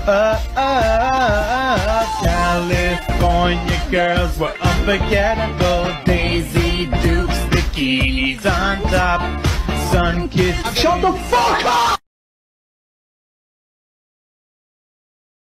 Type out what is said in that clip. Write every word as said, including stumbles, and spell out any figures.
Uh, uh, uh, California girls were unforgettable. Daisy Dukes, bikinis on top, sun-kissed. Shut the fuck up!